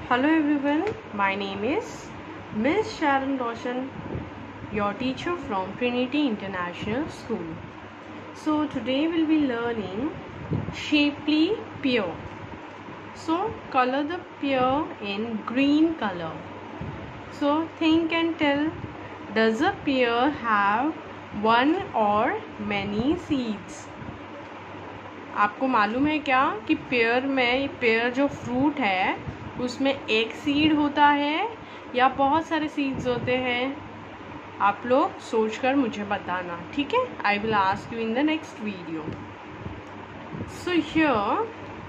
Hello everyone, my name is Miss Sharon Roshan, your teacher from Trinity International School. So today we'll be learning shapely pear. So color the pear in green color. So think and tell, does a pear have one or many seeds? आपको मालूम है क्या कि pair जो fruit है उसमें एक seed होता है या बहुत सारे सीड्स होते हैं? आप लोग सोचकर मुझे बताना, ठीक है? I will ask you in the next video. So here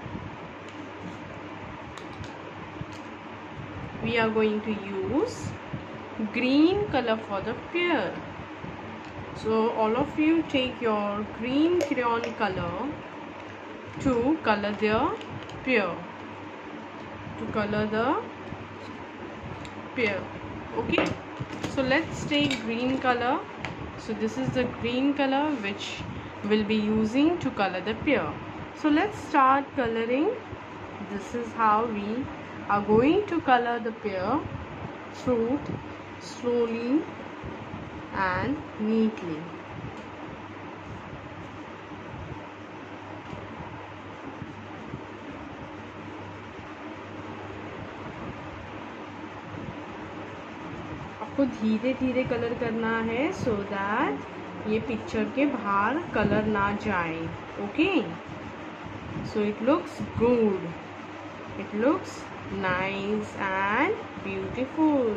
we are going to use green color for the pear. So all of you take your green crayon color to color the pear. Okay, so let's take green color. So this is the green color which we'll be using to color the pear. So let's start coloring. This is how we are going to color the pear fruit slowly and neatly. आपको धीरे धीरे colour करना है so that ये picture के बाहर colour ना जाए. Okay, so it looks good, it looks nice and beautiful.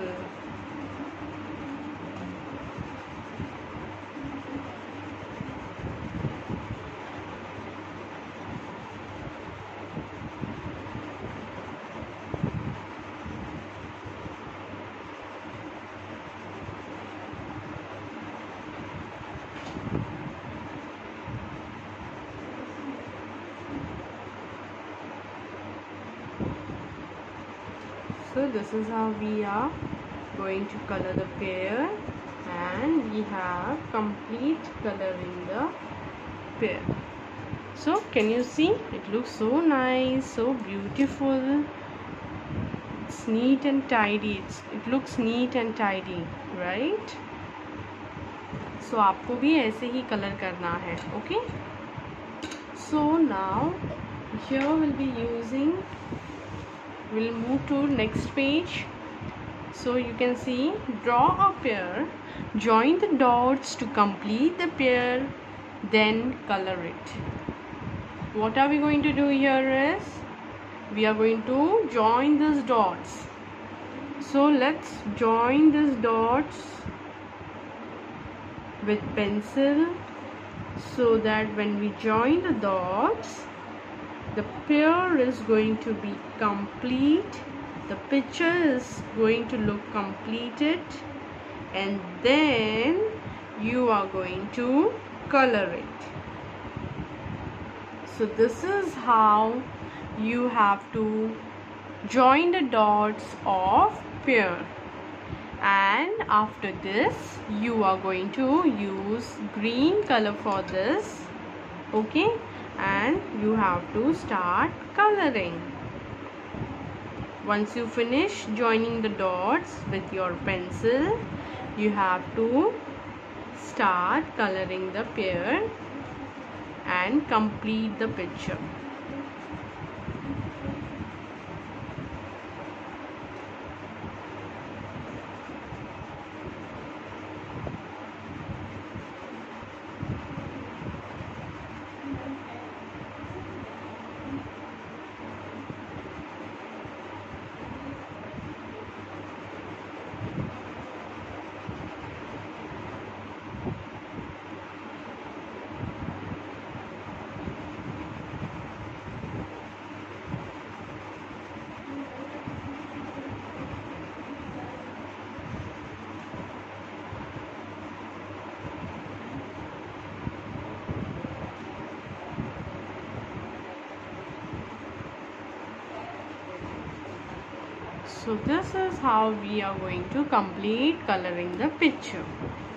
So this is how we are going to color the pear, and we have complete color in the pear. So can you see, it looks so nice, so beautiful. It's neat and tidy. It looks neat and tidy, right? So आपको भी ऐसे ही colour करना है. Okay, so now here we'll move to next page. So you can see, draw a pear, join the dots to complete the pear, then color it. What are we going to do here is, we are going to join these dots. So let's join these dots with pencil, so that when we join the dots, the pear is going to be complete, the picture is going to look completed, and then you are going to color it. So this is how you have to join the dots of pear, and after this you are going to use green color for this. Okay, and you have to start coloring. Once you finish joining the dots with your pencil, you have to start coloring the pear and complete the picture. So this is how we are going to complete coloring the picture.